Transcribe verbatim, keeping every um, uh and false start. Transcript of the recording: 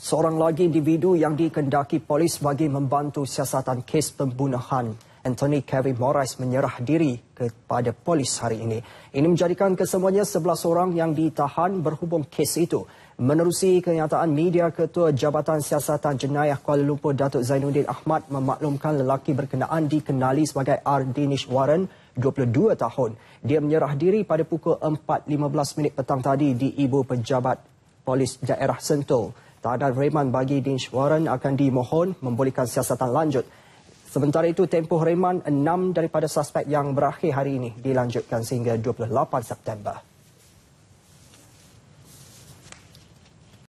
Seorang lagi individu yang dikendaki polis bagi membantu siasatan kes pembunuhan Anthony Kevin Moraes menyerah diri kepada polis hari ini. Ini menjadikan kesemuanya sebelas orang yang ditahan berhubung kes itu. Menerusi kenyataan media, Ketua Jabatan Siasatan Jenayah Kuala Lumpur Datuk Zainuddin Ahmad memaklumkan lelaki berkenaan dikenali sebagai R. Dinishwaran, dua puluh dua tahun. Dia menyerah diri pada pukul empat lima belas minit petang tadi di Ibu Pejabat Polis Daerah Sentul. Tahanan reman bagi Dinishwaran akan dimohon membolehkan siasatan lanjut. Sementara itu, tempoh reman enam daripada suspek yang berakhir hari ini dilanjutkan sehingga dua puluh lapan September.